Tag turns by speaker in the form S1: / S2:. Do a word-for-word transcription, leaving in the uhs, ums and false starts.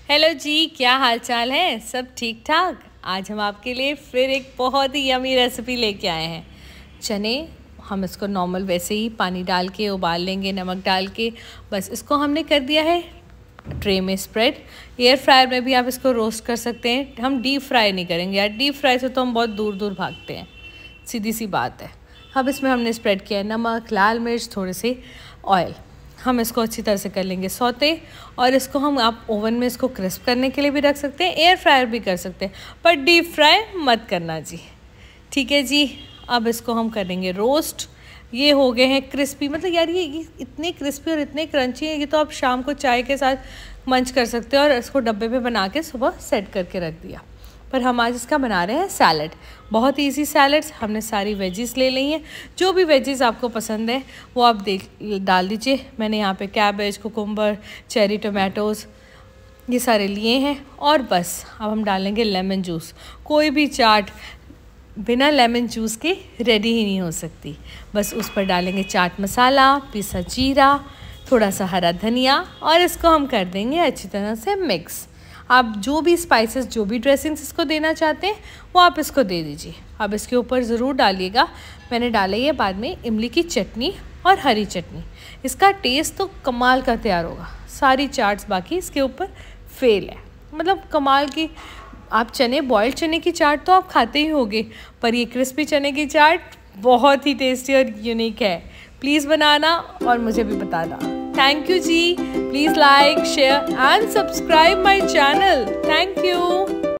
S1: Hello जी, क्या हाल चाल है? सब ठीक ठाक। आज हम आपके लिए फिर एक बहुत ही यमी रेसिपी लेके आए हैं। चने हम इसको नॉर्मल वैसे ही पानी डाल के उबाल लेंगे, नमक डाल के। बस इसको हमने कर दिया है ट्रे में स्प्रेड। एयर फ्रायर में भी आप इसको रोस्ट कर सकते हैं। हम डीप फ्राई नहीं करेंगे यार, डीप फ्राई से तो हम बहुत दूर दूर भागते हैं, सीधी सी बात है। अब इसमें हमने स्प्रेड किया है नमक, लाल मिर्च, थोड़े से ऑयल। हम इसको अच्छी तरह से कर लेंगे सौते। और इसको हम आप ओवन में इसको क्रिस्प करने के लिए भी रख सकते हैं, एयर फ्रायर भी कर सकते हैं, पर डीप फ्राई मत करना जी। ठीक है जी। अब इसको हम करेंगे रोस्ट। ये हो गए हैं क्रिस्पी, मतलब यार ये, ये इतने क्रिस्पी और इतने क्रंची हैं, ये तो आप शाम को चाय के साथ मंच कर सकते हो। और इसको डब्बे पे बना के सुबह सेट करके रख दिया। पर हम आज इसका बना रहे हैं सैलड। बहुत ईजी सैलड्स। हमने सारी वेजिस ले ली हैं। जो भी वेजिस आपको पसंद है वो आप देख डाल दीजिए। मैंने यहाँ पे कैबेज, कुकुम्बर, चेरी टोमेटोज़ ये सारे लिए हैं। और बस अब हम डालेंगे लेमन जूस। कोई भी चाट बिना लेमन जूस के रेडी ही नहीं हो सकती। बस उस पर डालेंगे चाट मसाला, पिसा जीरा, थोड़ा सा हरा धनिया, और इसको हम कर देंगे अच्छी तरह से मिक्स। आप जो भी स्पाइसेस, जो भी ड्रेसिंग्स इसको देना चाहते हैं वो आप इसको दे दीजिए। अब इसके ऊपर ज़रूर डालिएगा, मैंने डाला है बाद में इमली की चटनी और हरी चटनी। इसका टेस्ट तो कमाल का तैयार होगा। सारी चाट्स बाकी इसके ऊपर फेल है, मतलब कमाल की। आप चने, बॉइल्ड चने की चाट तो आप खाते ही होंगे, पर ये क्रिस्पी चने की चाट बहुत ही टेस्टी और यूनिक है। प्लीज़ बनाना और मुझे भी बताना। थैंक यू जी। Please like, share and subscribe my channel. Thank you.